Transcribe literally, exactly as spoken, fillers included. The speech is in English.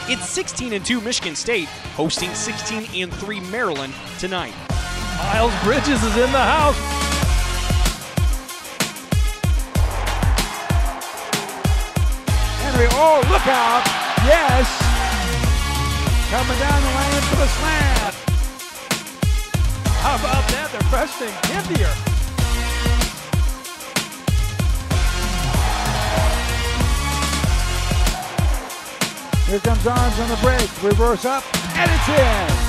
It's sixteen and two Michigan State hosting sixteen and three Maryland tonight. Miles Bridges is in the house. Henry, oh, look out. Yes. Coming down the lane for the slam. How about that? They're freshman Kithier. Here comes Arms on the break. Reverse up, and it's in.